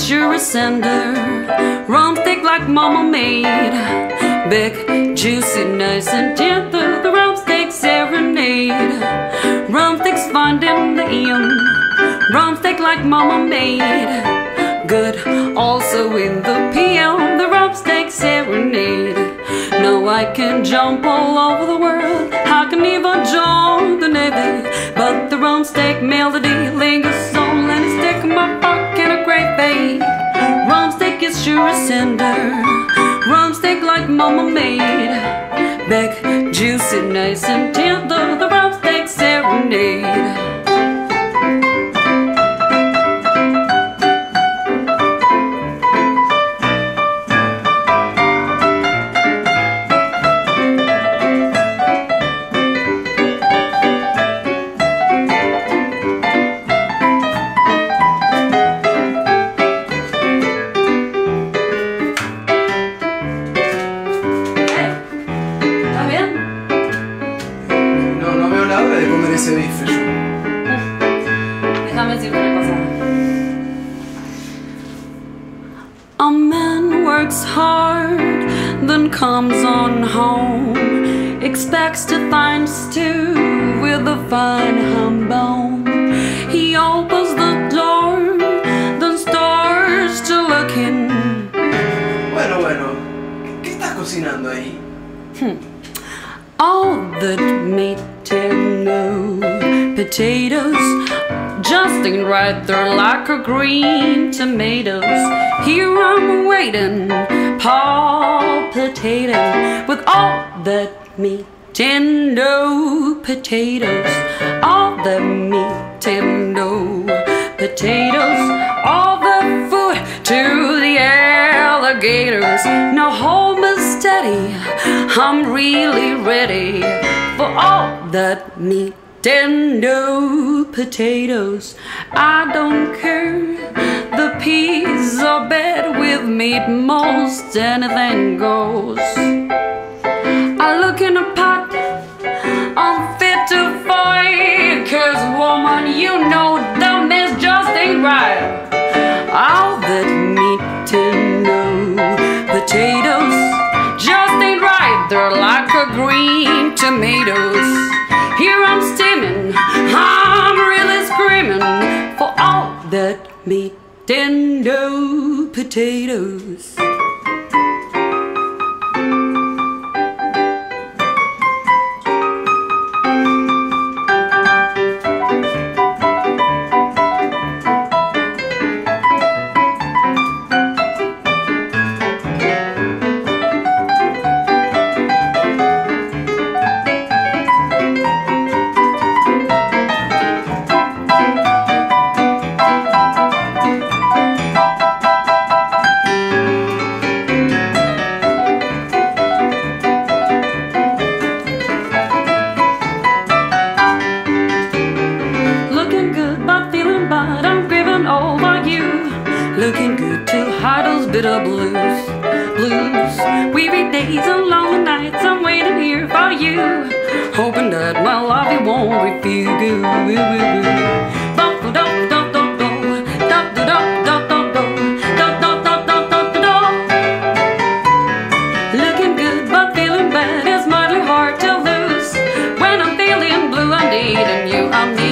sure a sender. Rum thick like mama made. Big, juicy, nice and tender. The rum steak serenade. Rum thick's fond in the end. Rum thick like mama made. Good, also in the PM. The rum steak serenade. Now I can jump all over the world. I can even join the Navy. But the rum steak melody lingers on, and it's stuck in my pocket a great babe. Rum steak is sure a sender. Rum steak like mama made. Big, juicy, nice and tender. The rum steak serenade. A man works hard, then comes on home, expects to find stew with a fine ham bone. He opens the door, then starts to look in. Bueno, ¿qué estás cocinando ahí? All that meat and no potatoes, just ain't right there like a green tomatoes. Here I'm waiting, palpitating with all that meat and no potatoes. All the meat and no potatoes, all the food to the alligators. Now hold me steady, I'm really ready for all that meat and no potatoes. I don't care, the peas are bad with meat, most anything goes. I look in a pot, I'm fit to fight, 'cause woman, you know the mess just ain't right. All that meat and no potatoes just ain't right, they're like a green tomatoes. Here I'm steaming, I'm really screaming for all that meat and no potatoes. Looking good to hide those bitter blues. Weary days and long nights, I'm waiting here for you, hoping that my love you won't refuse. Looking good but feeling bad is mighty hard to lose. When I'm feeling blue, I'm needing you, I'm needing